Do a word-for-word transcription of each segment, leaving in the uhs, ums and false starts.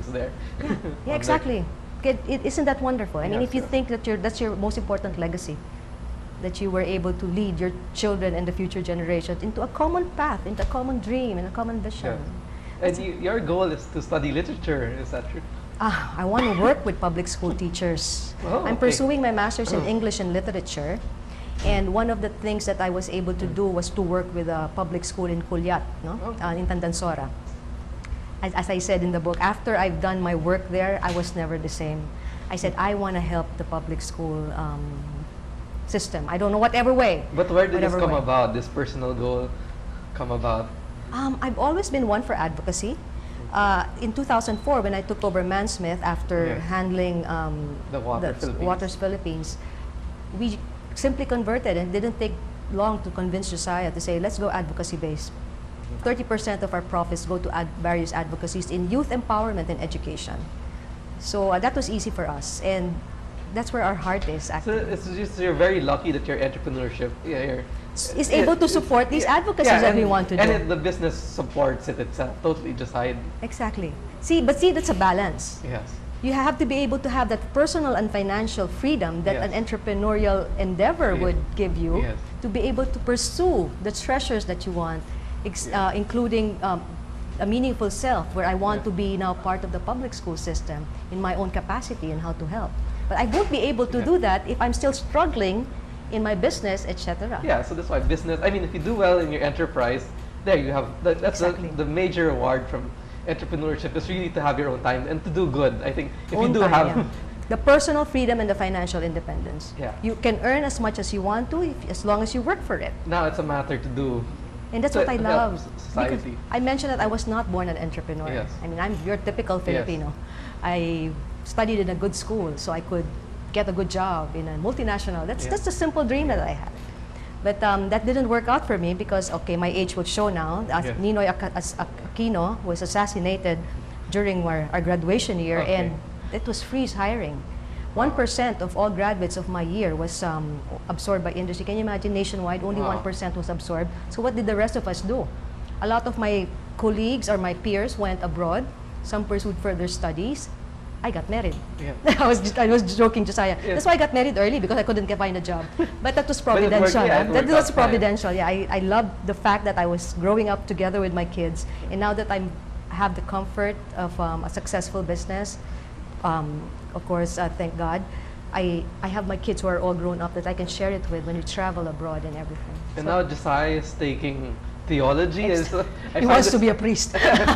there. Yeah, yeah, exactly. It, it, isn't that wonderful? I mean, Yes, if you yes. think that you're, that's your most important legacy, that you were able to lead your children and the future generations into a common path, into a common dream, and a common vision. Yeah. And you, your goal is to study literature, is that true? Ah, I want to work with public school teachers. Oh, I'm okay. pursuing my master's in English and literature. And one of the things that I was able to do was to work with a public school in Culiat, no? Oh. uh, in Tandansora. As, as I said in the book, after I've done my work there, I was never the same. I said, I want to help the public school um, system. I don't know whatever way. But where did this whatever come way. about, this personal goal come about? Um, I've always been one for advocacy. Uh, in two thousand four, when I took over Mansmith after Yes. handling um, The Water Philippines. Waters Philippines, we simply converted, and it didn't take long to convince Josiah to say, let's go advocacy-based. thirty percent of our profits go to ad various advocacies in youth empowerment and education. So uh, that was easy for us, and that's where our heart is So actually. it's just you're very lucky that your entrepreneurship yeah, you're, Is able to support these advocacies that and, we want to do. and it, the business supports it itself, totally just hide. Exactly. See, but see, that's a balance. Yes. You have to be able to have that personal and financial freedom that Yes. an entrepreneurial endeavor Yes. would give you Yes. to be able to pursue the treasures that you want, ex uh, including um, a meaningful self, where I want Yes. to be now part of the public school system in my own capacity and how to help. But I won't be able to Yeah. do that if I'm still struggling in my business, et cetera. Yeah, so that's why business, I mean, if you do well in your enterprise, there you have, that, that's Exactly. the, the major reward from entrepreneurship is really to have your own time and to do good. I think if Own you do time, have, yeah. The personal freedom and the financial independence. Yeah. You can earn as much as you want to if, as long as you work for it. now it's a matter to do. And that's to what I help love. s- Because society. I mentioned that I was not born an entrepreneur. Yes. I mean, I'm your typical Filipino. I studied in a good school, so I could get a good job in a multinational. That's Yeah. just a simple dream that I had. But um, that didn't work out for me because, okay, my age would show now. As Yes. Ninoy Ak- as- Aquino was assassinated during our, our graduation year, Okay. and it was freeze hiring. One percent of all graduates of my year was um, absorbed by industry. Can you imagine nationwide, only Wow. one percent was absorbed. So what did the rest of us do? A lot of my colleagues or my peers went abroad. Some pursued further studies. I got married. Yeah. I was just, I was joking, Josiah. Yes. That's why I got married early, because I couldn't get- find a job. But that was But it worked, providential. yeah, huh? it That worked was out fine. providential. Yeah, I, I loved the fact that I was growing up together with my kids, and now that I'm have the comfort of um, a successful business, um, of course, uh, thank God, I I have my kids who are all grown up that I can share it with when we travel abroad and everything. And So- now Josiah is taking theology. Ex- Is, I he find wants this- to be a priest.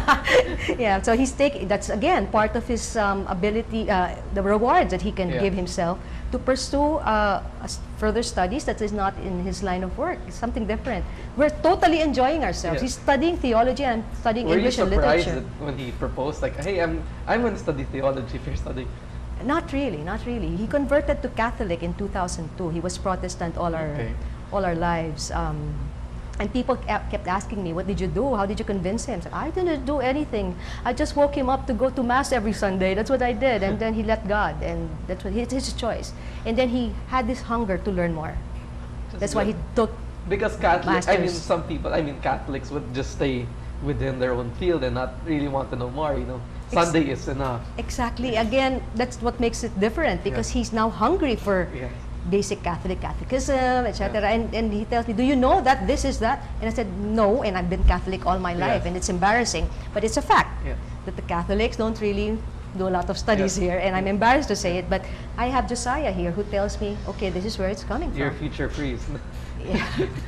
Yeah, so he's taking, that's again part of his um, ability, uh, the rewards that he can Yeah. give himself to pursue uh, s- further studies that is not in his line of work. It's something different. We're totally enjoying ourselves. Yeah. He's studying theology and I'm studying Were you English and surprised literature. that when he proposed, like, hey, I'm I'm going to study theology if you're studying? Not really, not really. He converted to Catholic in two thousand two. He was Protestant all our Okay. all our lives. Um, and people ke- kept asking me, what did you do? How did you convince him? I said, I didn't do anything. I just woke him up to go to Mass every Sunday. That's what I did. And then he let God. And that's what it's his choice. And then he had this hunger to learn more. Just That's why he good. took, Because Catholic, I mean, Masters. some people, I mean, Catholics would just stay within their own field and not really want to know more, you know. Ex- Sunday is enough. exactly, again, that's what makes it different because he's now hungry for Yes. basic Catholic catechism, et cetera. And, and he tells me, do you know that this is that? And I said, no, and I've been Catholic all my life, Yes. and it's embarrassing. But it's a fact Yes. that the Catholics don't really do a lot of studies Yes. here, and I'm embarrassed to say it, but I have Josiah here who tells me, okay, this is where it's coming Your from. future priest. Yeah.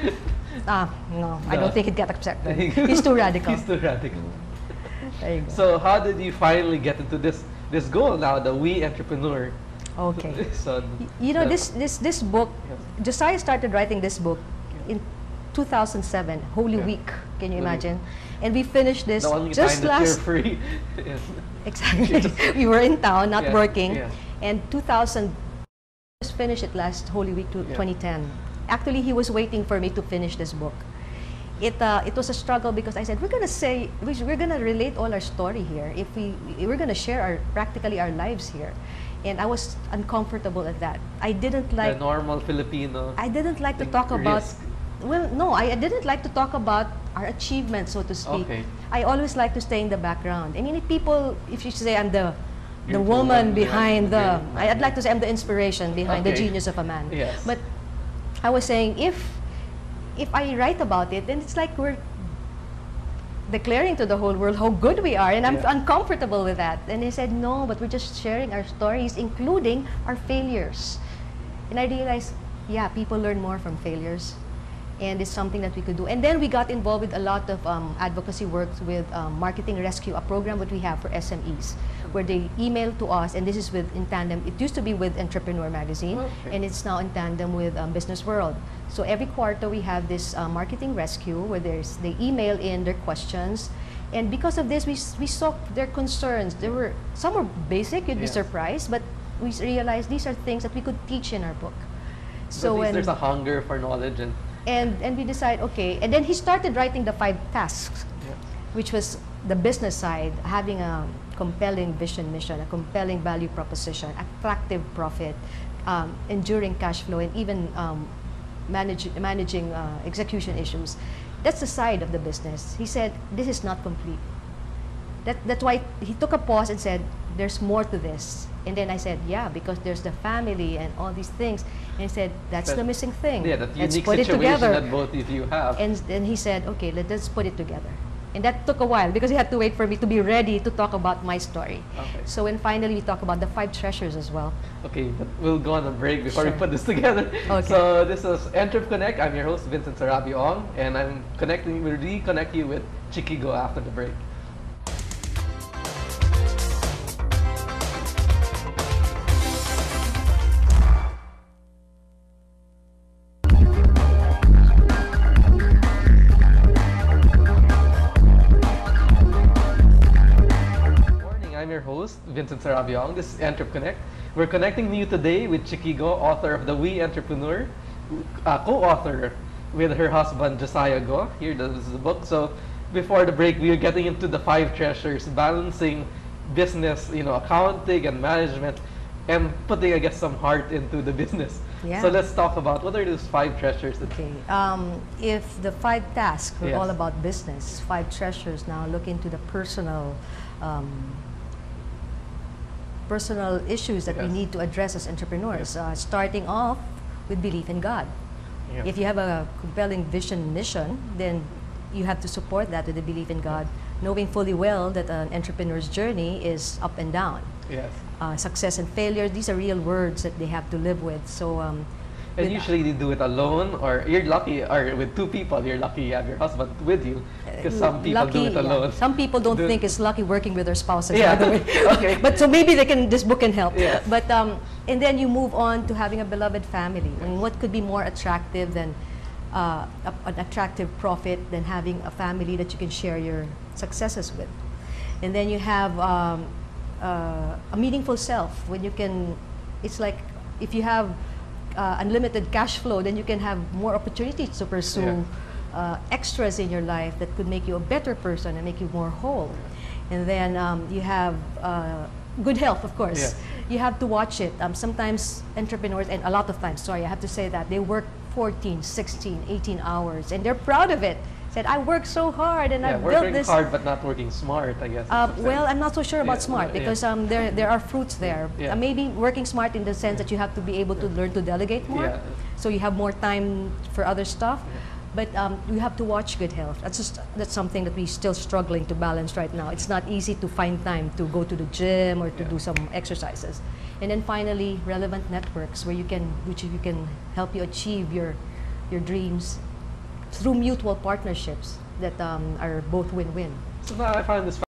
Ah, no, I No. don't think it got accepted. He's too radical. He's too radical. There you go. So how did you finally get into this this goal now, the we entrepreneur? Okay. So, Y- You know, the- this, this, this book, Yes. Josiah started writing this book in two thousand seven, Holy Yeah. Week, can you Holy imagine? And we finished this the only just time that you're last, free. Yes. exactly, we were in town, not Yeah, working, yeah. and two thousand, just finished it last Holy Week to Yeah. twenty ten. Actually, he was waiting for me to finish this book. It, uh, it was a struggle because I said, we're going to say, we- we're going to relate all our story here. If we, we're going to share our, practically our lives here. And I was uncomfortable at that. I didn't like, the normal Filipino. I didn't like to Like talk about, risk. well, no, I, I didn't like to talk about our achievements, so to speak. Okay. I always like to stay in the background. I mean, if people, if you say I'm the the You're the woman one behind the, behind the I- I'd like to say I'm the inspiration behind the Okay. genius of a man. Yes. But I was saying, if if I write about it, then it's like we're declaring to the whole world how good we are, and I'm Yeah. uncomfortable with that. And he said, no, but we're just sharing our stories, including our failures. And I realized, yeah, people learn more from failures, and it's something that we could do. And then we got involved with a lot of um, advocacy work with um, Marketing Rescue, a program that we have for S M Es, where they email to us, and this is with in tandem. It used to be with Entrepreneur Magazine, Okay. and it's now in tandem with um, Business World. So every quarter we have this uh, Marketing Rescue, where there's they email in their questions, and because of this, we s- we saw their concerns. There were some were basic, you'd be Yes. surprised, but we s- realized these are things that we could teach in our book. So when- there's a hunger for knowledge and and and we decide, okay, and then he started writing the five tasks, yeah. which was the business side, having a compelling vision mission, a compelling value proposition, attractive profit, um, enduring cash flow, and even um, manage, managing uh, execution issues. That's the side of the business. He said, this is not complete. That, that's why he took a pause and said, there's more to this. And then I said, yeah, because there's the family and all these things. And he said, that's That- the missing thing. Yeah, that Let's unique put it situation together. that both of you have. And then he said, okay, let us put it together. And that took a while because he had to wait for me to be ready to talk about my story. Okay. So when finally we talk about the five treasures as well. Okay, but we'll go on a break before Sure. we put this together. Okay. So this is Entrep Connect. I'm your host, Vincent Sarabi Ong, and I'm connecting, we'll reconnect you with Chikigo after the break. Morning, I'm your host, Vincent Sarabiong. This is Entrep Connect. We're connecting you today with Chikigo, author of The We Entrepreneur, uh, co-author with her husband, Josiah Go. Here, this is the book. So before the break, we were getting into the five treasures, balancing business, you know, accounting and management, and putting, I guess, some heart into the business. Yeah. So let's talk about what are those five treasures that Okay. Um, if the five tasks were Yes. all about business, five treasures now look into the personal um, personal issues that we Yes. need to address as entrepreneurs. Yes. Uh, starting off with belief in God. Yeah. If you have a compelling vision mission, then you have to support that with a belief in God, knowing fully well that an entrepreneur's journey is up and down. Yes. Uh, success and failure, these are real words that they have to live with. So, um, And with- usually they do it alone, or you're lucky, or with two people, you're lucky you have your husband with you, because some people lucky, do it yeah. alone. Some people don't Do- think it's lucky working with their spouses. Yeah. By the way. Okay. But so maybe they can. This book can help. Yes. But um, and then you move on to having a beloved family. And what could be more attractive than uh, a, an attractive profit than having a family that you can share your successes with? And then you have um, uh, a meaningful self when you can. It's like if you have uh, unlimited cash flow, then you can have more opportunities to pursue. Yeah. Uh, extras in your life that could make you a better person and make you more whole. And then um, you have uh, good health, of course. Yes. You have to watch it. Um, sometimes entrepreneurs, and a lot of times, sorry, I have to say that, they work fourteen, sixteen, eighteen hours and they're proud of it. Said, I worked so hard and Yeah, I built working this. hard but not working smart, I guess. Uh, in some well, sense. I'm not so sure about Yeah, smart yeah. because um, there there are fruits there. Yeah. Uh, maybe working smart in the sense that you have to be able to learn to delegate more, Yeah. so you have more time for other stuff. Yeah. But um, you have to watch good health. That's just that's something that we're still struggling to balance right now. It's not easy to find time to go to the gym or to Yeah. do some exercises. And then finally, relevant networks where you can which you can help you achieve your your dreams through mutual partnerships that um, are both win-win. So now I find this